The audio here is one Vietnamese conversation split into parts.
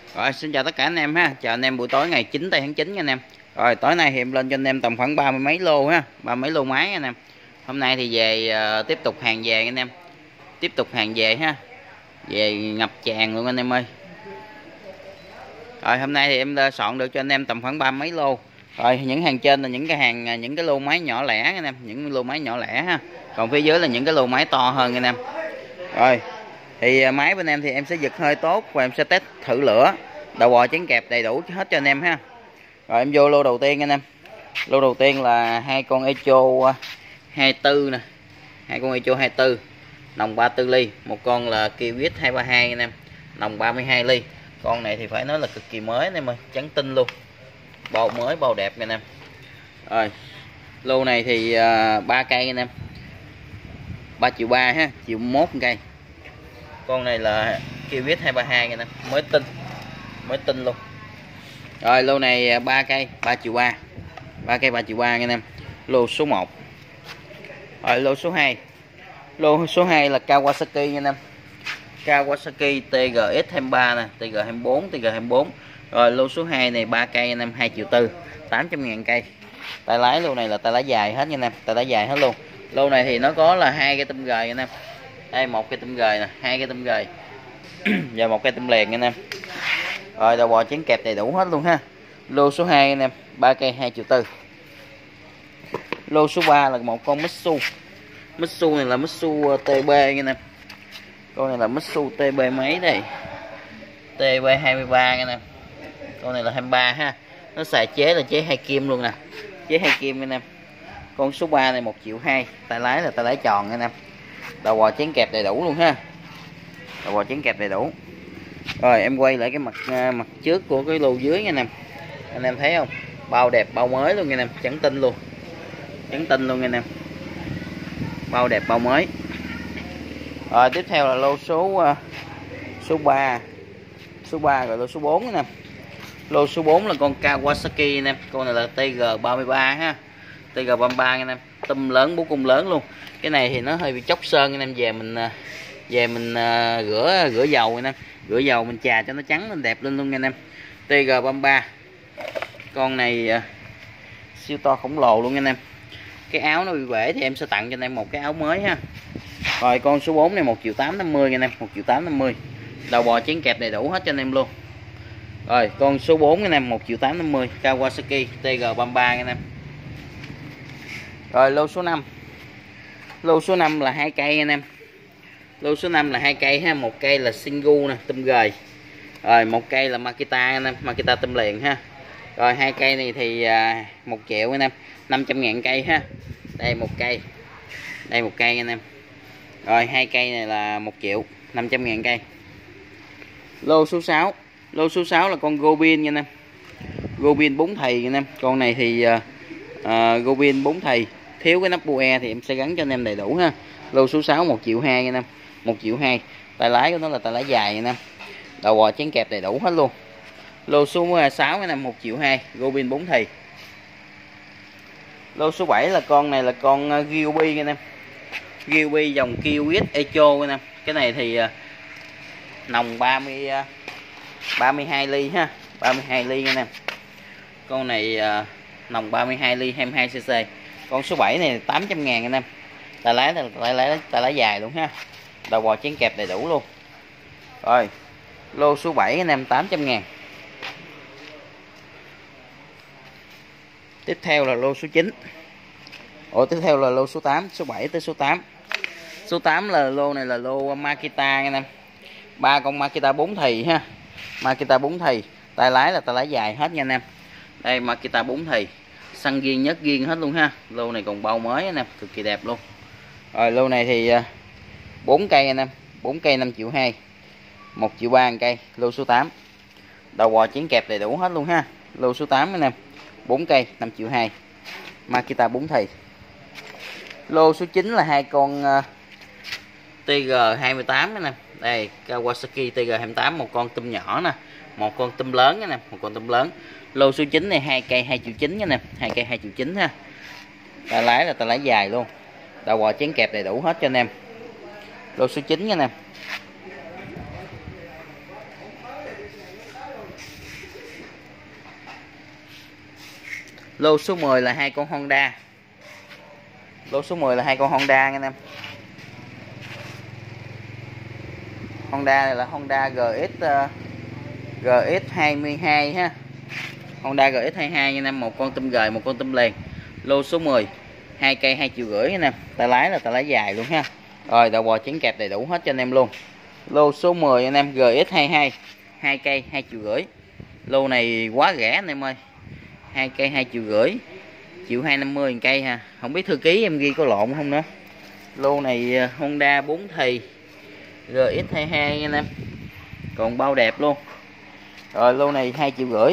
Rồi xin chào tất cả anh em ha, chào anh em buổi tối ngày 9 tây tháng 9 nha anh em. Rồi tối nay thì em lên cho anh em tầm khoảng 30 mấy lô ha, 30 mấy lô máy anh em. Hôm nay thì về tiếp tục hàng về anh em. Tiếp tục hàng về ha. Về ngập tràn luôn anh em ơi. Rồi hôm nay thì em soạn được cho anh em tầm khoảng 30 mấy lô. Rồi những hàng trên là những cái hàng những cái lô máy nhỏ lẻ anh em, những lô máy nhỏ lẻ ha. Còn phía dưới là những cái lô máy to hơn anh em. Rồi thì máy bên em thì em sẽ giật hơi tốt và em sẽ test thử lửa, đầu bò chén kẹp đầy đủ hết cho anh em ha. Rồi em vô lô đầu tiên anh em. Lô đầu tiên là hai con Echo 24 nè, hai con Echo 24 nòng 34 ly, một con là Kiwis 232 anh em, nòng 32 ly. Con này thì phải nói là cực kỳ mới anh em ơi, trắng tinh luôn, bầu mới bầu đẹp anh em. Rồi lô này thì 3 cây anh em, 3,3 triệu ha, 1,1 triệu cây. Con này là Kiwis 232 anh em, mới tinh luôn. Rồi lô này 3 cây 3,3 triệu, 3 cây 3,3 triệu anh em. Lô số 1. Rồi lô số 2. Lô số 2 là Kawasaki anh em, Kawasaki TGX 23 nè, TG 24, TG 24. Rồi lô số 2 này 3 cây anh em, 2,4 triệu, 800.000 cây. Tay lái lô này là tay lái dài hết nha anh em, tay lái dài hết luôn. Lô này thì nó có là 2 cái tăm gời anh em. Đây một cái tăm gời nè, 2 cái tăm gời và một cái tăm liền anh em. Rồi đầu bò chén kẹp đầy đủ hết luôn ha. Lô số 2 anh em, 3 cây 2,4 triệu. Lô số 3 là một con Mitsu. Mitsu này là Mitsu TB anh em. Con này là Mitsu TB mấy đây? TB 23 anh em. Con này là 23 ha. Nó xài chế là chế 2 kim luôn nè. Chế 2 kim anh em. Con số 3 này 1,2 triệu, tay lái là tay lái tròn anh em. Đầu bò chén kẹp đầy đủ luôn ha. Đầu bò chén kẹp đầy đủ. Rồi em quay lại cái mặt trước của cái lô dưới nha anh em thấy không, bao đẹp bao mới luôn nha anh em, trắng tinh luôn, trắng tinh luôn nha anh em, bao đẹp bao mới. Rồi tiếp theo là lô số 3, rồi lô số 4 nè. Lô số 4 là con Kawasaki anh em, con này là TG33 ha, TG33 anh em, tum lớn, bú cung lớn luôn. Cái này thì nó hơi bị chóc sơn anh em, về mình rửa dầu anh em, rửa dầu mình chà cho nó trắng lên đẹp lên luôn nha anh em. TG33 con này siêu to khổng lồ luôn nha anh em. Cái áo nó bị bể thì em sẽ tặng cho anh em một cái áo mới ha. Rồi con số 4 này 1,850 triệu anh em, 1,850 triệu, đầu bò chén kẹp đầy đủ hết cho anh em luôn. Rồi con số 4 anh em, 1,850 triệu, Kawasaki TG33 anh em. Rồi lô số 5. Lô số 5 là 2 cây anh em. Lô số 5 là 2 cây ha, một cây là Singu nè, tum gời. Rồi một cây là Makita anh em, Makita tum liền ha. Rồi 2 cây này thì 1 triệu anh em, 500.000 cây ha. Đây một cây. Đây một cây anh em. Rồi 2 cây này là 1 triệu, 500.000 cây. Lô số 6. Lô số 6 là con Gobin nha anh em. Gobin 4 thầy anh em. Con này thì Gobin 4 thầy, thiếu cái nắp bue thì em sẽ gắn cho anh em đầy đủ ha. Lô số 6 1,2 triệu anh em, 1,2 triệu. Tay lái của nó là tay lái dài anh em. Đầu bò chén kẹp đầy đủ hết luôn. Lô số 6 anh em, 1,2 triệu, Gobin 4 thầy. Lô số 7 là con này là con Gilby anh em. Gilby dòng Kiwis Echo anh em. Cái này thì nòng 32 ly ha, 32 ly anh em. Con này nòng 32 ly 22cc. Con số 7 này 800.000 anh em. Tay lái dài luôn ha. Đầu bò chén kẹp đầy đủ luôn. Rồi lô số 7 anh em, 800.000. Tiếp theo là lô số 9. Tiếp theo là lô số 8, số 7 tới số 8. Số 8 là lô này là lô Makita anh em. 3 con Makita 4 thì ha. Makita 4 thì, tay lái là tay lái dài hết nha anh em. Đây Makita 4 thì, xăng riêng nhất riêng hết luôn ha. Lô này còn bao mới anh em, cực kỳ đẹp luôn. Rồi lô này thì 4 cây anh em, 4 cây 5,2 triệu, 1,3 triệu cây. Lô số 8. Đầu bò chén kẹp đầy đủ hết luôn ha. Lô số 8 anh em, 4 cây 5,2 triệu, Makita 4 thì. Lô số 9 là 2 con TG28 anh em. Đây Kawasaki TG28, một con tum nhỏ nè, một con tum lớn anh em, một con tum lớn. Lô số 9 này 2 cây 2,9 triệu anh em, 2 cây 2,9 triệu ha. Tay lái là tay lái dài luôn. Đầu bò chén kẹp đầy đủ hết cho anh em. Lô số 9 nha anh em. Lô số 10 là hai con Honda. Lô số 10 là hai con Honda nha anh em. Honda này là Honda GX22 ha. Honda GX22 nha anh em, một con tôm gời, một con tôm liền. Lô số 10, 2 cây 2,5 triệu nha anh em. Tay lái là tay lái dài luôn ha. Rồi đầu bò chén kẹp đầy đủ hết cho anh em luôn. Lô số 10 anh em, GX22, 2 cây 2,5 triệu. Lô này quá rẻ anh em ơi. 2 cây 2,5 triệu, 1.250.000 cây ha. Không biết thư ký em ghi có lộn không nữa. Lô này Honda 4 thì GX22 anh em. Còn bao đẹp luôn. Rồi lô này 2,5 triệu.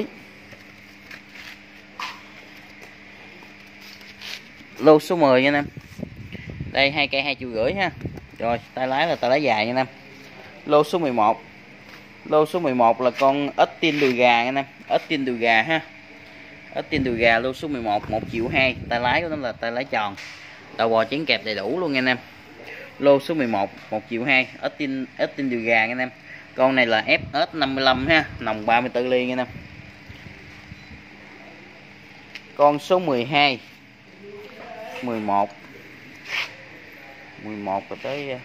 Lô số 10 nha anh em. Đây 2 cây 2,5 triệu ha. Rồi tay lái là tay lái dài nha anh em. Lô số 11. Lô số 11 là con Austin đùi gà nha anh em. Austin đùi gà ha. Austin đùi gà lô số 11, 1,2 triệu. Tay lái của nó là tay lái tròn. Đầu bò chén kẹp đầy đủ luôn nha anh em. Lô số 11, 1,2 triệu. Austin đùi gà nha anh em. Con này là FS55 ha, nòng 34 ly nha anh em. Con số 12, 11 rồi tới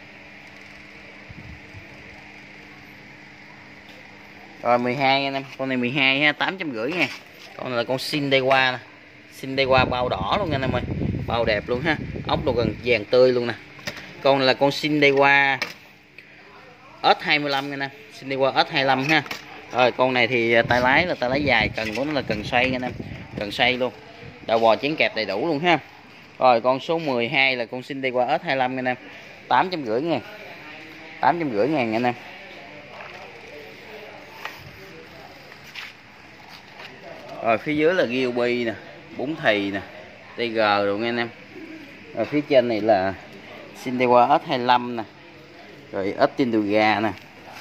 rồi 12 nha anh em. Con này 12 ha, 850 nha. Con này là con Sindewa nè. Sindewa bao đỏ luôn nha anh em ơi. Bao đẹp luôn ha. Ốc đồ gần vàng tươi luôn nè. Con này là con Sindewa S25 nha nè. Sindewa S25 ha. Rồi con này thì tay lái là tay lái dài, cần của nó là cần xoay nha anh em. Cần xoay luôn. Đầu bò chén kẹp đầy đủ luôn ha. Rồi con số 12 là con Sindewa S25 nha anh em. 850 ngàn. 850 ngàn nha anh em. Rồi phía dưới là Gilby nè, bún thì nè, TG rồi nha anh em. Rồi phía trên này là Sindewa S25 nè. Rồi Austin đùi gà nè.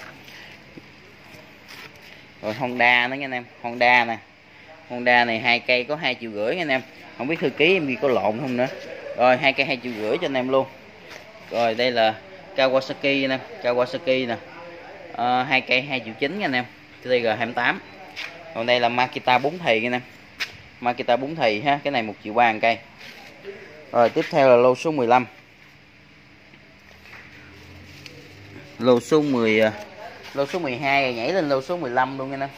Rồi Honda nữa nha anh em, Honda nè. Honda này 2 cây có 2,5 triệu nha anh em. Không biết thư ký em ghi có lộn không nữa. Rồi 2 cây 2,5 triệu cho anh em luôn. Rồi đây là Kawasaki nè, Kawasaki nè. 2 cây 2,9 triệu nha anh em. TG28. Còn đây là Makita 4 thì nha anh em. Makita 4 thì ha, cái này 1,3 triệu cây. Rồi tiếp theo là lô số 15. Lô số 12 rồi nhảy lên lô số 15 luôn nha anh em.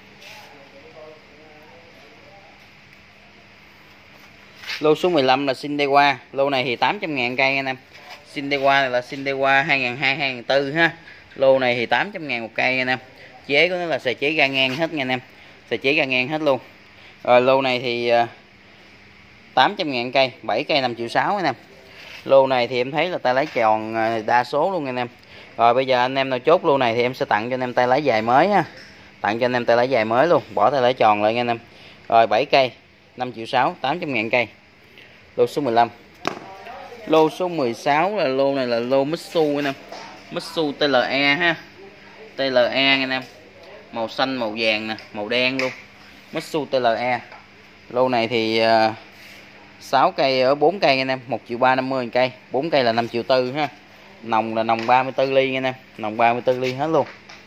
Lô số 15 là Sindewa, lô này thì 800.000 cây anh em. Sindewa này là Sindewa 2002-2004 ha. Lô này thì 800.000 một cây anh em. Chế của nó là sợi chế ga ngang hết nha anh em. Sợi chế ga ngang hết luôn. Rồi lô này thì 800.000 cây, 7 cây 5,6 triệu anh em. Lô này thì em thấy là tay lái tròn đa số luôn anh em. Rồi bây giờ anh em nào chốt lô này thì em sẽ tặng cho anh em tay lái dài mới ha. Tặng cho anh em tay lái dài mới luôn, bỏ tay lái tròn lại nha anh em. Rồi 7 cây 5,6 triệu, 800.000 cây. Lô số 15. Lô số 16 là lô này là lô Mitsu anh em. Mitsu TLE ha. TLE nha anh em. Màu xanh, màu vàng nè, màu đen luôn. Mitsu TLE. Lô này thì 6 cây ở 4 cây anh em, 1,350 triệu cây, 4 cây là 5,4 triệu ha. Nòng là nòng 34 ly anh em, nòng 34 ly hết luôn.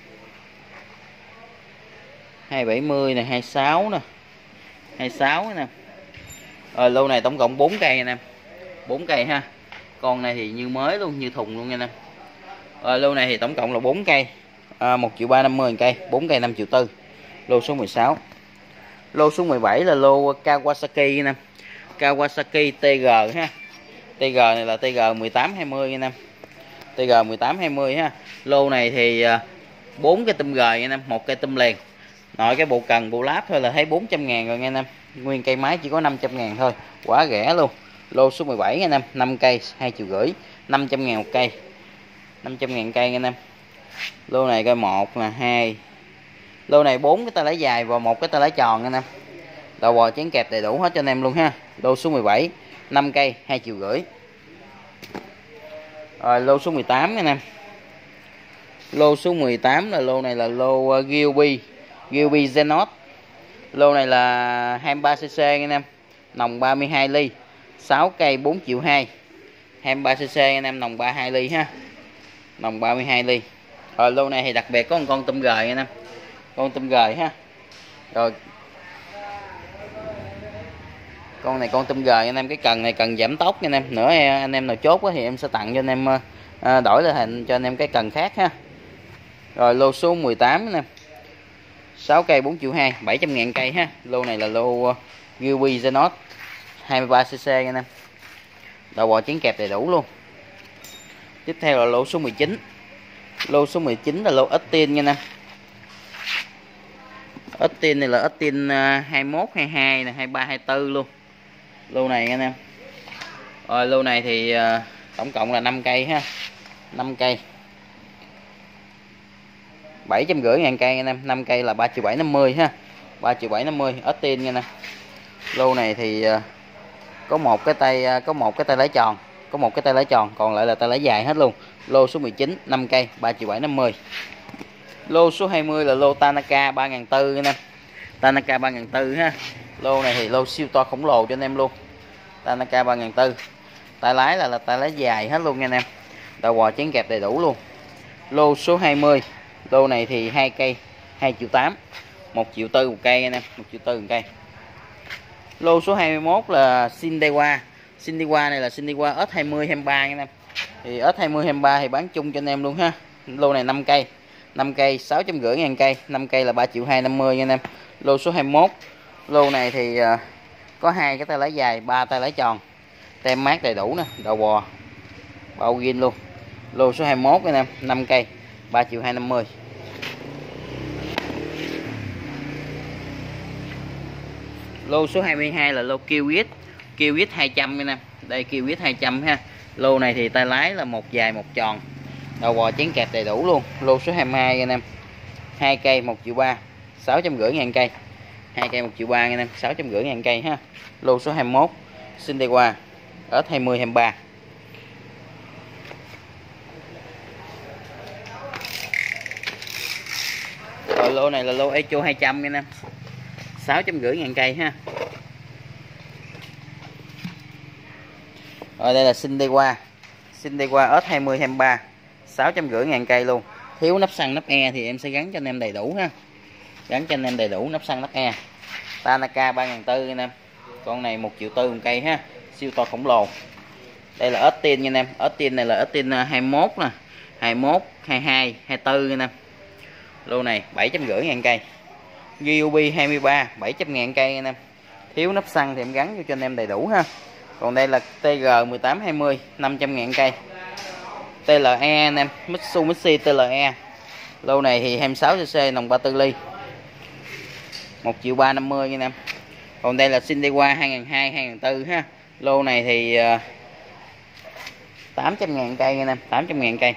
270 này, 26 nè. 26 nè. Rồi lô này tổng cộng 4 cây anh em. 4 cây ha. Con này thì như mới luôn, như thùng luôn anh em. Rồi lô này thì tổng cộng là 4 cây. 1,350 triệu cây, 4 cây 5,4 triệu. Lô số 16. Lô số 17 là lô Kawasaki anh em. Kawasaki TG ha. TG này là TG 1820 anh em. TG 1820 ha. Lô này thì 4 cái tôm gời anh em, 1 cây tôm liền. Nội cái bộ cần bộ láp thôi là thấy 400.000 rồi nha anh em. Nguyên cây máy chỉ có 500.000 thôi, quá rẻ luôn. Lô số 17 anh em, 5 cây 2,5 triệu, 500.000 một cây. 500.000 cây anh em. Lô này coi 1 là 2. Lô này 4 cái tay lái dài và 1 cái tay lái tròn anh em. Đầu bò chén kẹp đầy đủ hết cho anh em luôn ha. Lô số 17, 5 cây 2,5 triệu. Rồi lô số 18 anh em. Lô số 18 là lô này là lô Gilby Zenos. Lô này là 23cc anh em. Nòng 32 ly. 6 cây 4,2 triệu. 23cc anh em, nòng 32 ly ha. Nòng 32 ly. Rồi lô này thì đặc biệt có một con tôm gời anh em. Con tôm gời ha. Rồi Con này con tôm gời anh em, cái cần này cần giảm tốc nha anh em. Nữa anh em nào chốt thì em sẽ tặng cho anh em, đổi lại hình cho anh em cái cần khác ha. Rồi lô số 18 anh em, 6 cây 4 triệu 2, 700.000 cây ha. Lô này là lô Gilby Zenos 23cc anh em, đầu bò chén kẹp đầy đủ luôn. Tiếp theo là lô số 19. Lô số 19 là lô Austin nha anh em. Austin này là Austin 21, 22 này, 23, 24 luôn. Lô này anh em. Rồi lô này thì tổng cộng là 5 cây ha. 5 cây 750.000 cây anh em. 5 cây là 3.750.000 ha. 3.750.000 Austin nha anh em. Lô này thì có một cái tay lái tròn, có một cái tay lái tròn, còn lại là tay lái dài hết luôn. Lô số 19 5 cây 3.750.000. Lô số 20 là lô Tanaka 3.400 anh em. Tanaka 3.400 ha. Lô này thì lô siêu to khổng lồ cho anh em luôn. Tanaka 3.400. Tay lái là tay lái dài hết luôn nha anh em. Đầu bò chén kẹp đầy đủ luôn. Lô số 20. Lô này thì 2 cây 2.800.000, 1.400.000 một cây anh em, 1.400.000 một cây. Lô số 21 là Sindewa. Sindewa này là Sindewa S20 23 anh em. Thì S20 23 thì bán chung cho anh em luôn ha. Lô này 5 cây. 5 cây 650.000 cây, 5 cây là 3.250.000 anh em. Lô số 21. Lô này thì có 2 cái tay lái dài, 3 tay lái tròn. Tem mát đầy đủ nè, đầu bò bao ghin luôn. Lô số 21 anh em, 5 cây 3.250.000. Lô số 22 là lô Kiwis. Kiwis 200 anh em. Đây Kiwis 200 ha. Lô này thì tay lái là một dài một tròn. Đầu bò chén kẹp đầy đủ luôn. Lô số 22 anh em. 2 cây 1.300.000, 650.000 cây. 2 cây 1.300.000 anh em, 650.000 cây ha. Lô số 21 Sindewa S20 23. Rồi lô này là lô Echo 200 anh em. 650.000 cây ha. Rồi đây là Sindewa. Sindewa S20 23, 650.000 cây luôn. Thiếu nắp xăng nắp e thì em sẽ gắn cho anh em đầy đủ ha. Gắn cho anh em đầy đủ nắp xăng nắp e. Tanaka 3.400 anh em. Con này 1.400.000 một cây ha. Siêu to khổng lồ. Đây là Austin nha anh em. Austin này là Austin 21 nè, 21, 22, 24 anh em. Lô này 750.000 cây. Gilby 23, 700.000 cây anh em. Thiếu nắp xăng thì em gắn cho anh em đầy đủ ha. Còn đây là TG 1820, 500.000 cây. TLE anh em, Mitsubishi TLE. Lô này thì 26cc, nòng 34 ly, 1.350.000 anh em. Còn đây là Sindewa 2002, 2004 ha. Lô này thì 800.000 cây anh em, 800.000 cây.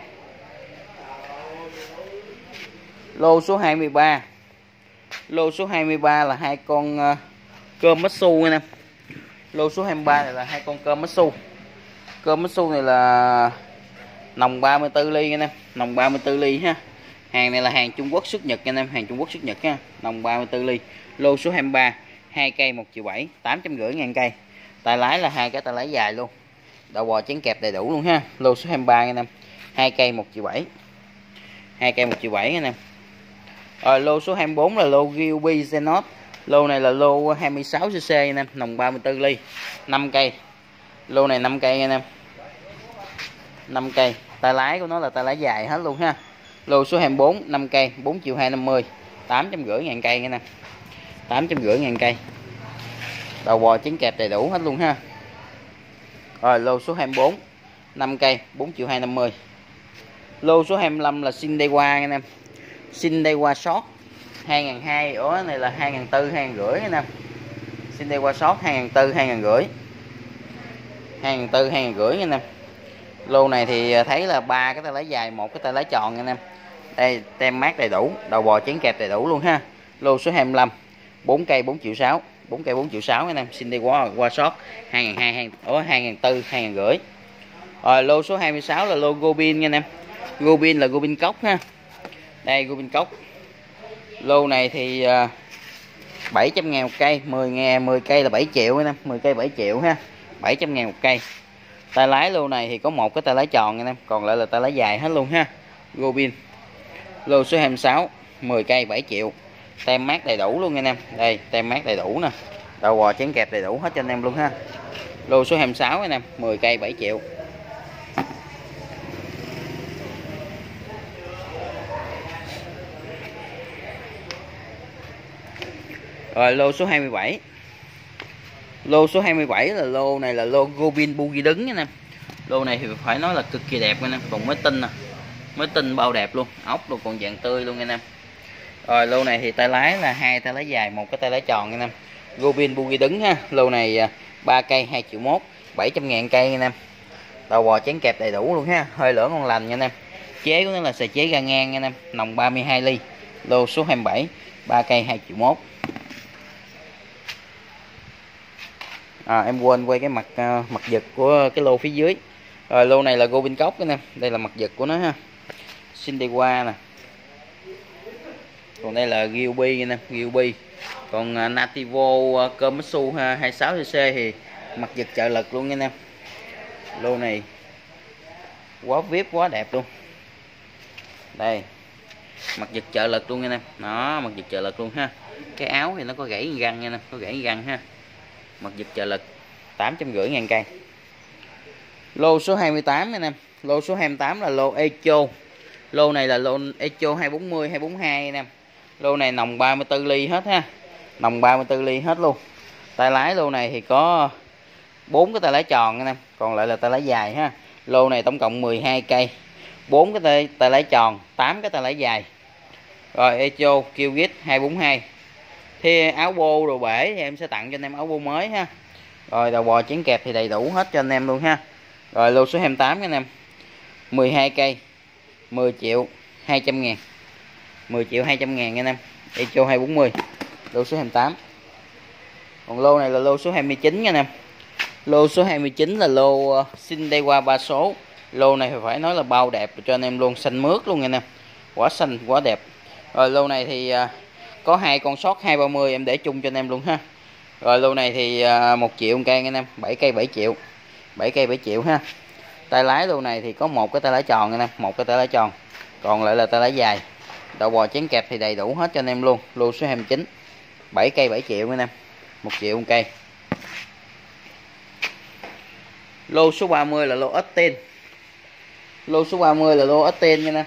Lô số 23. Lô số 23 là 2 con cơm Matsu anh em. Lô số 23 này là 2 con cơm Matsu. Cơm Matsu này là nòng 34 ly anh em, nòng 34 ly ha. Hàng này là hàng Trung Quốc xuất Nhật anh em, hàng Trung Quốc xuất Nhật ha, nòng 34 ly. Lô số 23, 2 cây 1.700.000, 850.000 cây. Tay lái là 2 cái tay lái dài luôn. Đầu bò chén kẹp đầy đủ luôn ha. Lô số 23 anh em, 2 cây 1.700.000, 2 cây 1.700.000 anh em. Rồi lô số 24 là lô Gilby Zenos. Lô này là lô 26cc anh em, nòng 34 ly, 5 cây. Lô này 5 cây anh em, 5 cây. Tay lái của nó là tay lái dài hết luôn ha. Lô số 24 5 cây 4.250.000, 850.000 cây anh em, 850.000 cây. Đầu bò chén kẹp đầy đủ hết luôn ha. Rồi lô số 24 5 cây 4.250.000. Lô số 25 là Sindewa anh em. Sindewa Short 2002, ủa này là 2004, 2050 anh em. Sindewa Short 2004, 2050, 2004, 2050 anh em. Lô này thì thấy là 3 cái tay lái dài, 1 cái tay lái tròn anh em. Đây tem mát đầy đủ, đầu bò chén kẹp đầy đủ luôn ha. Lô số 25 4 cây 4.600.000, 4 cây 4.600.000 anh em. Sindewa Short 2002, 2004, 2050. Rồi lô số 26 là lô Gobin nha anh em. Gobin là Gobin cốc ha. Đây Gobin cốc. Lô này thì 700.000 một cây, 10 cây là 7 triệu anh em, 10 cây 7 triệu ha. 700.000 một cây. Tay lái lô này thì có 1 cái tay lái tròn anh em, còn lại là tay lái dài hết luôn ha. Gobin. Lô số 26 10 cây 7 triệu. Tem mát đầy đủ luôn anh em. Đây tem mát đầy đủ nè. Đầu bò chén kẹp đầy đủ hết cho anh em luôn ha. Lô số 26 anh em, 10 cây 7 triệu. Rồi lô số 27. Lô số 27 là lô này là lô Gobin Boogie đứng nha anh em. Lô này thì phải nói là cực kỳ đẹp anh em, còn mới tinh nè. Mới tinh bao đẹp luôn, ốc luôn còn vàng tươi luôn anh em. Rồi lô này thì tay lái là 2 tay lái dài, một cái tay lái tròn anh em. Gobin Boogie đứng ha. Lô này 3 cây 2 triệu mốt, 700.000 cây anh em. Đầu bò chén kẹp đầy đủ luôn ha, hơi lửa ngon lành nha anh em. Chế của nó là sợi chế ga ngang anh em, nòng 32 ly. Lô số 27, 3 cây 2 triệu mốt. Em quên quay cái mặt mặt giật của cái lô phía dưới. Rồi lô này là Gobin cốc anh em, đây là mặt giật của nó ha. Sindewa nè. Còn đây là Gilby anh em, Gilby. Còn Nativo Komatsu 26cc thì mặt giật trợ lực luôn anh em. Lô này quá vip quá đẹp luôn. Đây. Mặt giật trợ lực luôn anh em. Đó, mặt giật trợ lực luôn ha. Cái áo thì nó có gãy găng nha anh em, có gãy găng ha. Mặt giật trợ lực 850.000 cây. Lô số 28 anh em. Lô số 28 là lô Echo. Lô này là lô Echo 240 242 anh em. Lô này nòng 34 ly hết ha. Nòng 34 ly hết luôn. Tay lái lô này thì có 4 cái tay lái tròn anh em, còn lại là tay lái dài ha. Lô này tổng cộng 12 cây. 4 cái tay lái tròn, 8 cái tay lái dài. Rồi Echo Killgit 242. Thì áo bô đồ bể thì em sẽ tặng cho anh em áo bô mới ha. Rồi đầu bò chén kẹp thì đầy đủ hết cho anh em luôn ha. Rồi lô số 28 anh em. 12 cây 10 triệu 200 ngàn. 10 triệu 200 ngàn anh em. Echo 240. Lô số 28. Còn lô này là lô số 29 nha anh em. Lô số 29 là lô Sindewa 3 số. Lô này phải nói là bao đẹp cho anh em luôn, xanh mướt luôn nha anh em. Quá xanh, quá đẹp. Rồi lô này thì có 2 con sót 230 em để chung cho anh em luôn ha. Rồi lô này thì 1 triệu cây anh em, 7 cây 7 triệu. 7 cây 7 triệu ha. Tay lái lô này thì có một cái tay lái tròn anh em, một cái tay lái tròn. Còn lại là tay lái dài. Đầu bò chén kẹp thì đầy đủ hết cho anh em luôn. Lô số 29. 7 cây 7 triệu anh em. 1 triệu cây. Lô số 30 là lô Austin. Lô số 30 là lô Austin nha nè.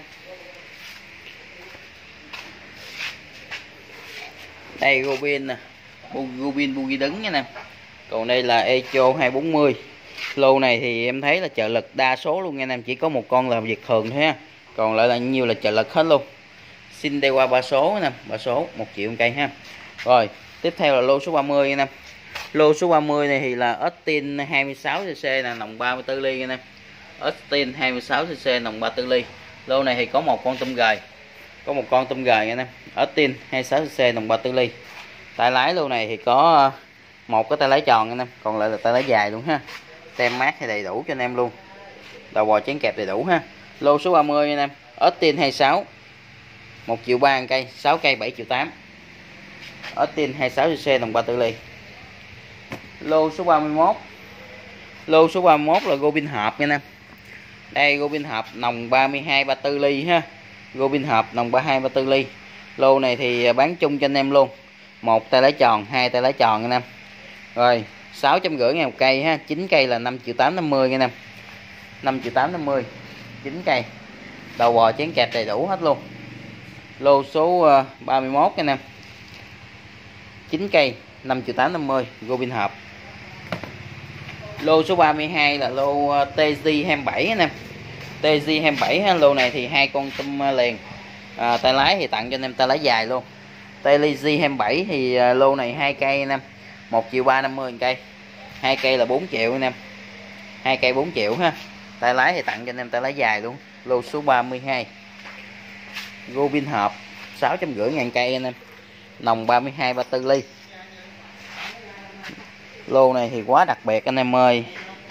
Đây Gobin nè, Gobin Boogie đứng nha nè. Còn đây là Echo 240. Lô này thì em thấy là trợ lực đa số luôn nha anh em, chỉ có một con là việt thường thôi ha. Còn lại là nhiều là trợ lực hết luôn. Sindewa 3 số nè, 3 số 1 triệu cây ha. Rồi, tiếp theo là lô số 30 nha anh em. Lô số 30 này thì là Austin 26cc là nòng 34 ly anh em. Austin 26cc nòng 34 ly. Lô này thì có một con tôm gời. Có một con tôm gời anh em. Austin 26cc nòng 34 ly. Tay lái lô này thì có một cái tay lái tròn anh em, còn lại là tay lái dài luôn ha. Tem mát thì đầy đủ cho anh em luôn. Đầu bò chén kẹp đầy đủ ha. Lô số 30 anh em. Austin 26 1 triệu 3 cây, 6 cây 7 triệu 8. Austin 26cc nòng 34 ly. Lô số 31. Lô số 31 là Gobin hộp nha anh em. Đây Gobin hộp nòng 32 34 ly ha. Gobin hộp nòng 32 34 ly. Lô này thì bán chung cho anh em luôn. Một tay lái tròn, 2 tay lái tròn anh em. Rồi, 650 ngàn một cây ha, 9 cây là 5 triệu 850 anh em. 5 triệu 850, 9 cây. Đầu bò chén kẹp đầy đủ hết luôn. Lô số 31 anh em. 9 cây 5 triệu 850 Gobin hộp. Lô số 32 là lô TZ27 anh em. TZ27 ha, lô này thì 2 con tôm liền. Tay lái thì tặng cho anh em tay lái dài luôn. TZ27 thì lô này 2 cây anh em. 1 triệu 350 cây. 2 cây là 4 triệu anh em. 2 cây 4 triệu ha. Tay lái thì tặng cho anh em tay lái dài luôn. Lô số 32. Gobin hộp 650 ngàn cây anh em. Nòng 32 34 ly. Lô này thì quá đặc biệt anh em ơi.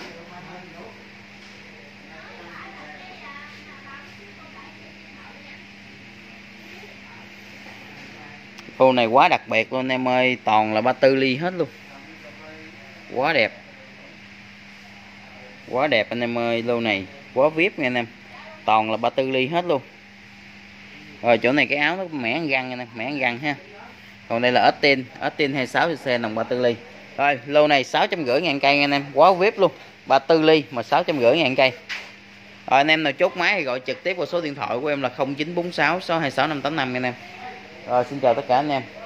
Lô này quá đặc biệt luôn anh em ơi, toàn là 34 ly hết luôn. Quá đẹp. Quá đẹp anh em ơi, lô này quá vip nha anh em. Toàn là 34 ly hết luôn. Rồi chỗ này cái áo nó mẻ găng anh em, mẻ găng ha. Còn đây là Austin 26cc đồng 34 ly. Rồi lô này 650 ngàn cây nha anh em, quá vip luôn, 34 ly mà 650 ngàn cây. Rồi anh em nào chốt máy thì gọi trực tiếp vào số điện thoại của em là 0946 626 585 nha anh em. Rồi xin chào tất cả anh em.